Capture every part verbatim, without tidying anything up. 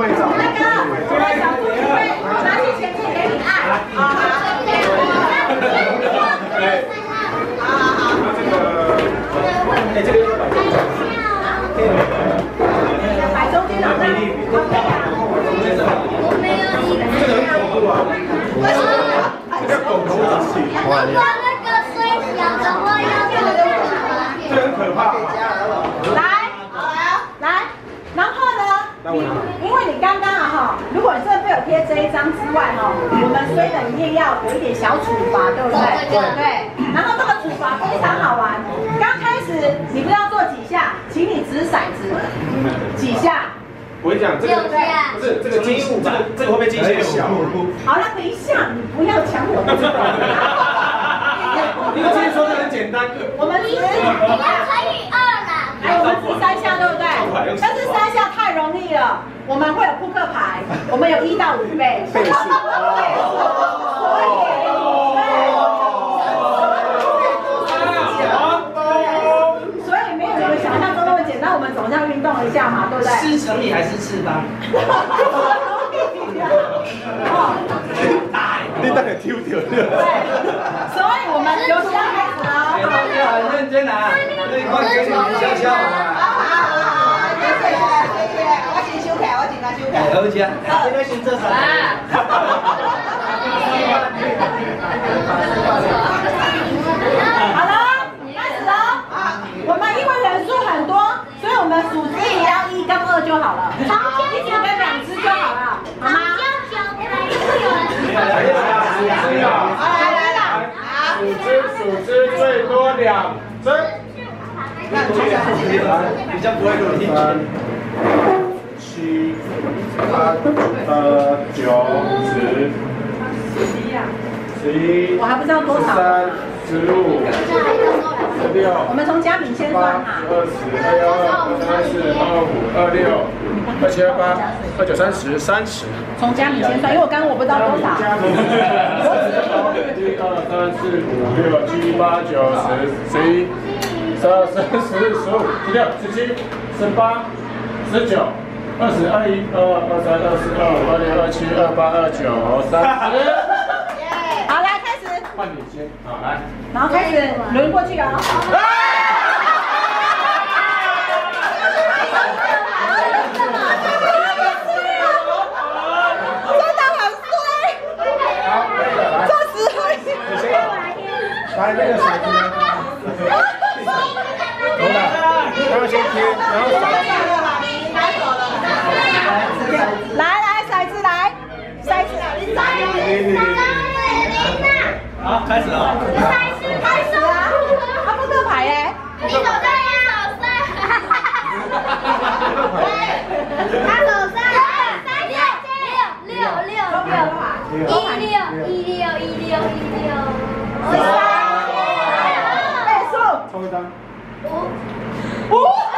卖照。 那个，我们小猪会拿去前面给你按。好好。好好好。这个，哎，这个要摆中间。摆中间的。我没有一个。这个很恐怖啊！为什么？这个狗头武器。 哇，你。 这很可怕。 来，来，然后呢？因为你刚刚啊哈，如果你真的没有贴这一张之外哈，我们虽然里面要有一点小处罚，对不对？对对。然后这个处罚非常好玩。刚开始你不知道做几下，请你掷骰子，几下？ 我跟你讲，这个不是这个惊这个这个会被惊吓小。 好了，等一下，你不要抢我的这个。 你今天说的很简单， 我们只要乘以二啦，哎，我们只三下，对不对？但是三下太容易了，我们会有扑克牌，我们有一到五倍，倍数，所以没有你们想象中那么简单，我们总是要运动一下嘛，对不对？ 是乘以还是次方？ 你大概丢掉了。对， 所以我们游戏要开始了。 很认真啊，那你快给你们笑笑啊！ 好好好好，谢谢谢谢，我先收起，我先拿收起。 好吃，这个先做啥？ 好了，开始了。我们因为人数很多，所以我们数只要一跟二就好了，一只跟两只就好了，好吗？ 来来来来来，数只数只最多两只。 那比较不会容易。 七、八、呃九、十、十一、 我还不知道多少。 十三、十五、十六。 我们从家饼先算哈。 二十、二幺二、二三四、二五、二六、二七、二八、二九、三十、三十。 从家饼先算，因为我刚刚我不知道多少。 一、二、三、四、五、六、七、八、九、十、十一、十二、十三、十四、十五、十六、十七、十八、十九、二十、二一、二二、二三、二四、二五、二六、二七、二八、二九、三十。 好，来开始。 换你先，好来。 然后开始轮过去哦。 来那个骰子呢？好了，刚刚先贴，然后骰子。 来来，骰子来，骰子， 好，开始了。 开始啊！他扑克牌耶。你手上，你手上。他手上。三六六六六六，一六一六一六一六。 抽一张。 五。五。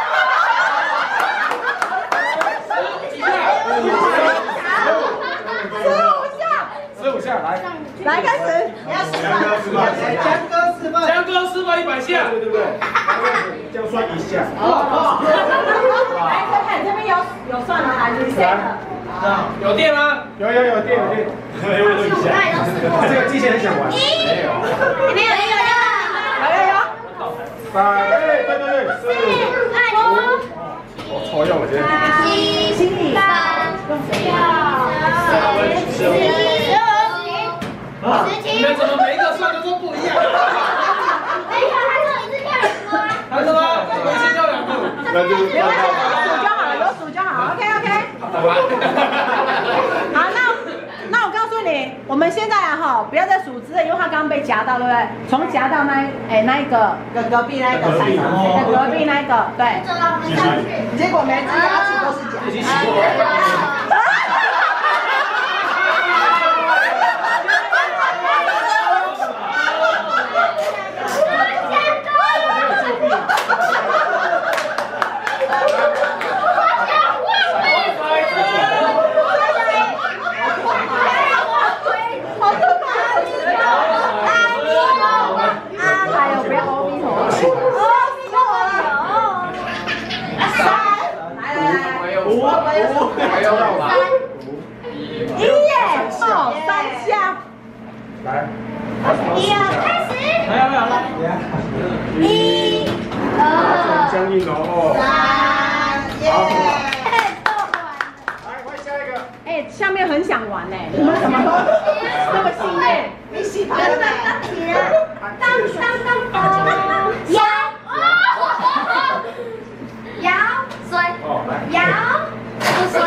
十五下，来， 来开始。 你要示范，示范， 江哥示范， 江哥示范一百下， 对对对，这样算一下。 哦哦。来，再看这边有有算了，来，你先了。 有电吗？ 有有有电有电。没有一下。这个机器人想玩。没有。 没有没有有有有。 三，哎，对对对，四、五，我错用了，今天。 七、七、八、九、十、十一、十二、十七。 你们怎么每一个算的都不一样？ 没有，他说一次跳两个啊。 他说吗？我一次跳两个。 那就有数就好了，有数就好 ，OK OK。 好吧。 好，那那我告诉你，我们现在啊哈，不要再数字了，因为他刚刚被夹到，对不对？从夹到那哎那一个隔隔壁那一个，隔壁隔壁那一个，对。结果每次牙齿都是夹。 已经洗过了。 五五。 还要到吧？ 一耶，哦，三下。 来， 一二开始。 没有没有了。 一、二、 僵硬哦。 三，耶！ 来，换下一个。 哎，下面很想玩呢，你们怎么都那么兴奋？ 你喜欢吗？起来，当当当当，摇，摇，水， 哦，来。 摇，水。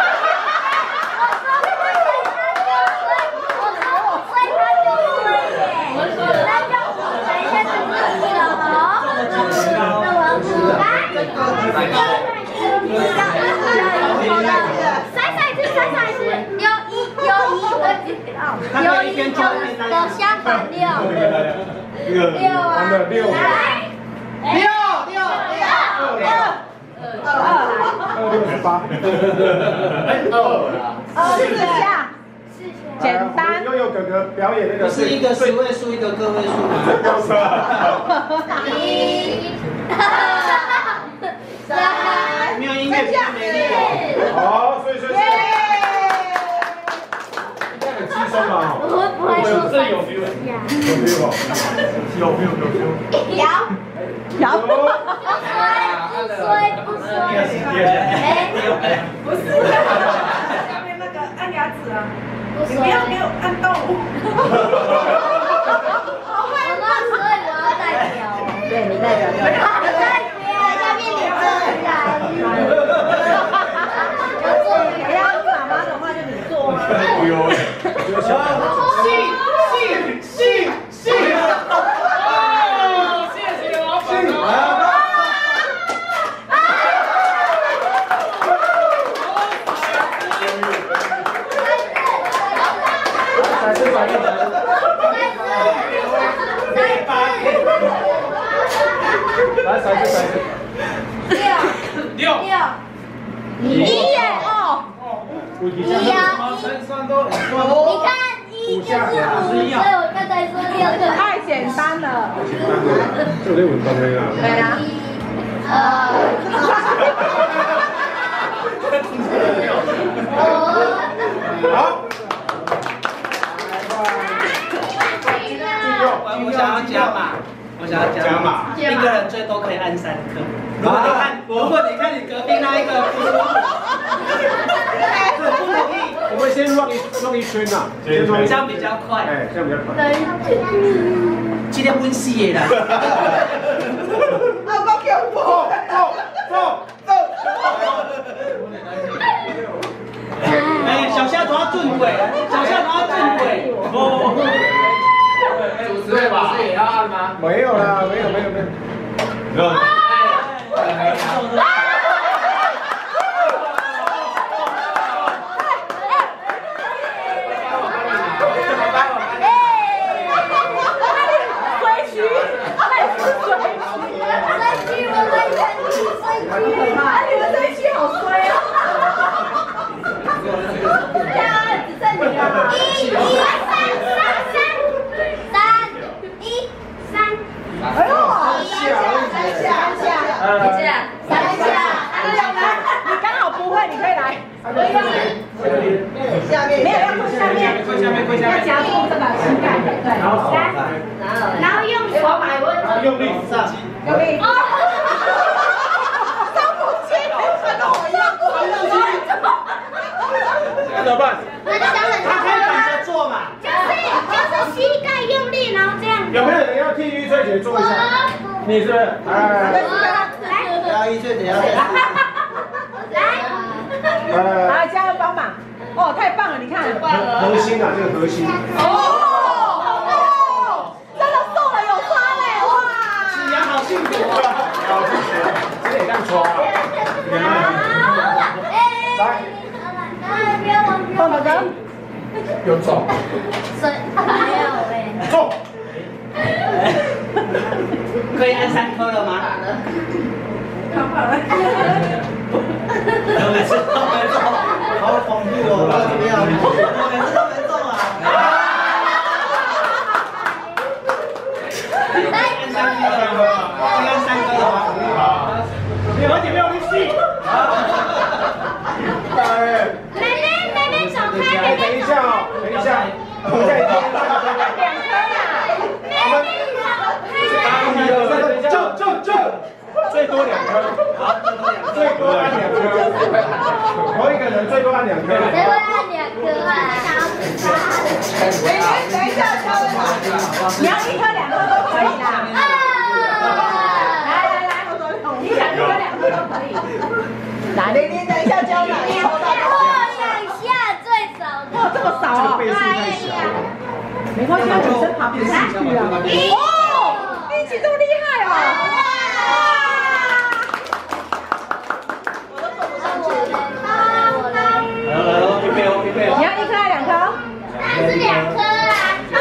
有一就的相反六，六啊， 六六来，六六六六二二二六十八。 二四下，简单。 悠悠哥哥表演那个是一个十位数，一个个位数嘛。 一、二、三， 没有音乐比较没力。 好，所以所以。很轻松嘛， 我会不会说这有 feel， 有 feel 哦，有 feel 有 feel。 摇， 摇。 不衰不衰，哎， 不是，下面那个按牙齿啊，你不要给我按动物。 好会吗？所以我要代表。 对你代表。 代表下面你自然。 哎呀，妈妈的话就你做啊。 不用。 信信信信！哦，谢谢老板。 再次反应。来，再次再次。 六六六一耶哦。 一呀， 乘算都很你看一就是五，所以我刚才说六个。 太简单了。 这有点稳当的啦。 对啊。 一、二、 好。 我想要加码，我想要加码，一个人最多可以按三颗。如果你看，如果你看你隔壁那一个不舒服，不同意， 我们先绕一绕一圈呐，先绕一圈， 这样比较快。 哎，这样比较快。 今天温习耶啦。 啊，不给我。 走走走。 哎，小夏都要正轨，小夏都要正轨。哦。主持人不是也要按吗？ 没有啦，没有没有没有。没有。 然后用手摆稳， 用力上， 用力。上不去，跟我一样， 那怎么办？ 那就当然他可以反着做嘛。 就是就是膝盖用力，然后这样。 有没有人要替玉翠姐做一下？你是不是？哎， 来， 不要玉翠姐要再。 来， 来，加油帮忙！哦，太棒了，你看， 核心啊，这个核心。 哦哦，真的瘦了有差嘞，哇！ 子阳好幸福啊！ 好幸福，这也这样抓啊。来， 动哥哥， 有走， 水没有哎。 走。 可以按三颗了吗？每次都没中，好恐怖哦！怎么样？我每次都没中啊！按三颗了吗？按三颗了吗？ 没有，而且没有力气。哎， 等一下，等一下， 两颗啦。 就就就最多两颗，好，最多按两颗，同一个人最多按两颗。 谁会按两颗啊？ 等一下，教的你要一颗两颗都可以啦。来来来，你想一颗两颗都可以。来，玲玲，等一下教哪一抽到？ 两下最少的。 哇，这么少啊！ 倍数太小了。 没关系，女生爬不下去啊。哦，运气这么厉害哦！我都坐不上去。 来来来，匹配哦，匹配哦。 你要一颗还是两颗？ 当然是两颗啊。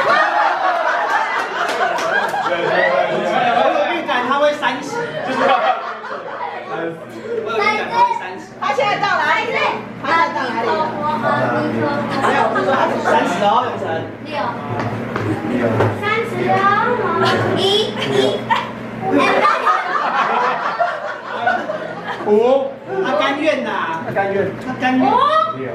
我有预感他会三十，就是我有预感他会三十。 他现在到哪里了？他现在到哪里了？ 没有，我说他是三十哦，永成。 六。三十哦。一一。 五， 他甘愿呐， 他甘愿， 他甘愿。 六。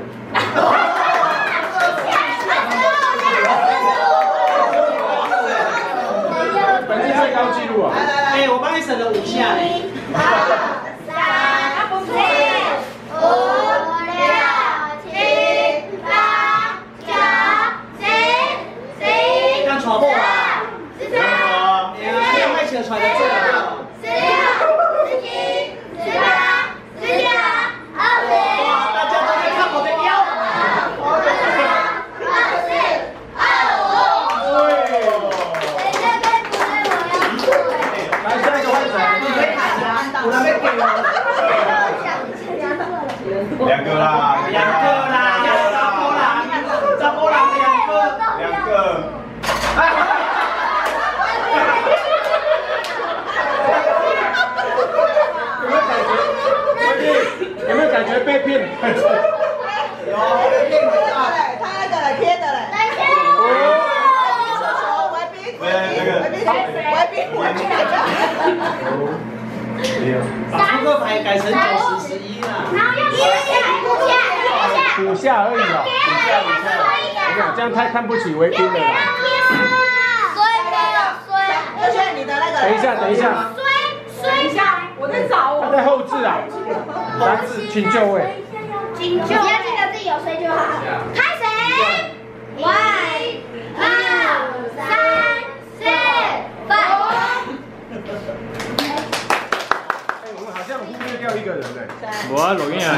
本次最高纪录啊！ 哎，我帮你省了五下哎。 一、二、三、四、五、六、七、八、九、十、十一、 刚传过吧？ 十三、 哎呀，两块钱传的最好。 十六、十七、十八、十九、二十。 哇，大家都在看我的腰。 二四、二五。 对。 等一下再补位，我要补位。 来下一个换成。 你可以喊啊，我那边给我。 两个啦， 两个啦，要扎波浪，扎波浪两个。 两个。 有没有感觉被骗？ 有， 被骗的嘞，他那个嘞贴的嘞。 等一下。 围兵，围兵，围兵，围兵，围兵。 把扑克牌改成九十十一啦。 然后用一下，五下， 五下而已哦。 五下，五下。 这样太看不起围兵了啦。 衰的衰。 而且你的那个。 等一下，等一下。 衰衰一下， 我在找我。 他在后置啊。来，请就位。 请就位。你要记得自己有衰就好。开始。一、二、三、四、五。 我们好像忽略掉一个人嘞。 我要录音啊！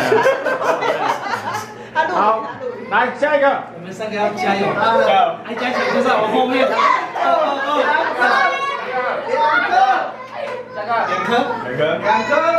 好，来下一个。 我们三个要加油，加油！哎，加起来就在我后面。二二二。两颗。两颗。 两个。 两颗。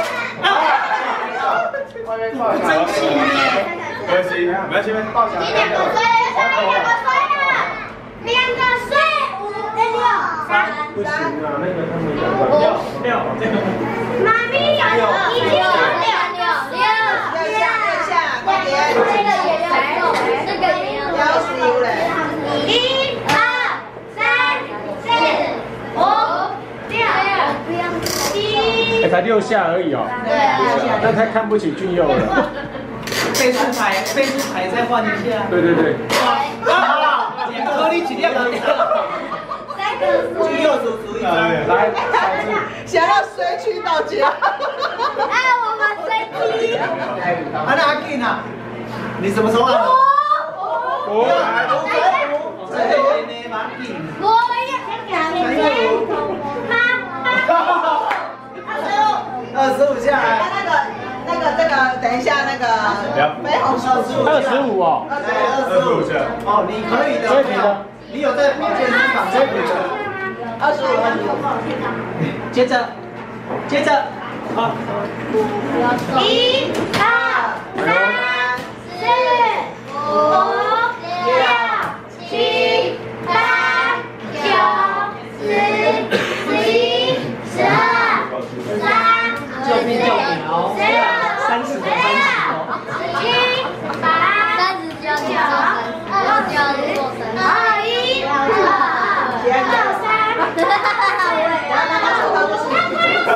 真气耶！ 没关系，没关系，抱起来。 你两个衰，两个衰了，两个衰，五跟六，三不行啊，那个他们两个。 六六这个。 妈咪有一斤六六六六六下，快点，这个也要动，这个也要动。 要输嘞。 一、二、三、四、五、六、七。 哎，才六下而已哦。 对啊。 那太看不起俊佑了。 倍数牌，倍数牌再换一下。 对对对。 哇！两颗粒起量了。 三个俊佑叔叔一张。 来， 想要衰去到家。 哎，我们飞机。 啊，那阿进啊，你什么时候按的？ 五来。 真的有呢，阿进。 我也两千妈妈。 二十五下来。 那个、那个、这个，等一下那个绯红手术。 二十五哦。 来二十五下。哦，你可以的。 这题呢？ 你有在保健身房？ 这题的。 二十五，二十五。 接着，接着，好。 一、二、三、四、五、六、七、八、九、十、十一、十二、十三、十四、十五、 三十个，三十个。 十七、八、三十九、二十九、二一、二二、二三。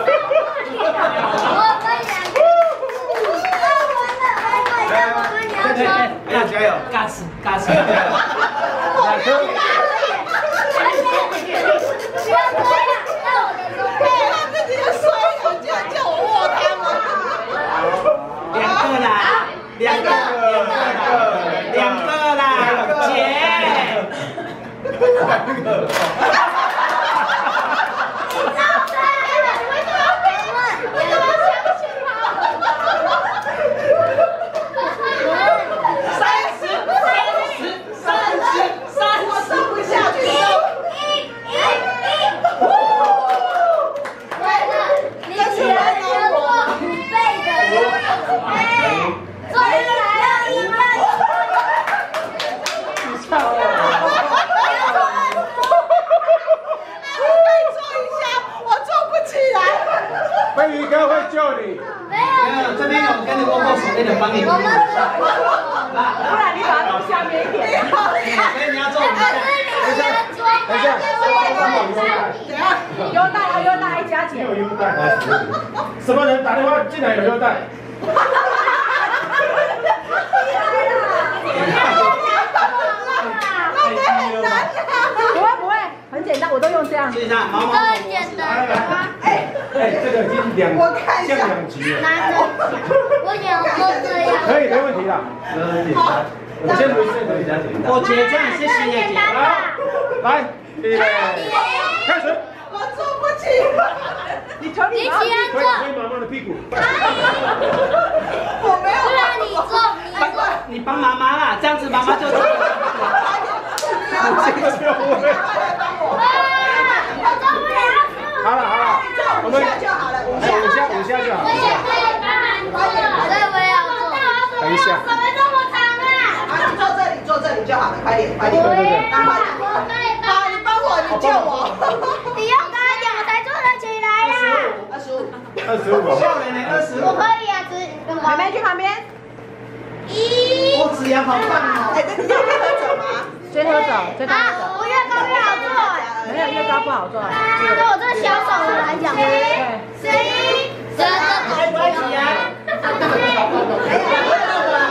我分两个。 哎呀，加油！嘎吱嘎吱。 两颗。 不要这样，让我的手背。 他自己的水，我就叫我握他们。 两个啦，两个，两个啦，姐。 两个。 飞鱼哥会救你。 没有， 这边有跟你握过手，跟你帮你。 我们不然你把它弄下面一点。 所以你要做。 等一下， 等一下， 优待啊，优待一加减。 有优待。什么人打电话进来有优待？ 不会不会，很简单，我都用这样。 试一下，毛毛。 很简单。 哎，这个已经两降两级了。 拿着，我也做这样。 可以，没问题啦。 好， 我先不是可以加减。 我姐这样，谢谢姐姐。 来，预备，开始。 我做不起。你求你你起来推做。 推妈妈的屁股。 我没有。 不然你做，你做。 你帮妈妈啦，这样子妈妈就做。 这个就不会。 我做不了。 好了好了，我们五下就好了，五下。 五下五下就好我也可以帮忙做，所以我也要做。 等一下怎么这么长啊？ 好，你坐这里，坐这里就好了，快点，快点。 我也要， 快点。 我可以帮好，你帮我，你救我。 你要高一点，我才做得起来呀。 二十五。 二十五。 笑脸呢？二十我五。 可以啊，只妹妹去旁边。 一。 我指阳好棒哦。 哎，这你要跟他走吗？ 追他走，追他啊， 走。 我越高越好做哎。 没有越高不好做。 对我这个小手的来讲，十一，十二， 来不及啊。 十一。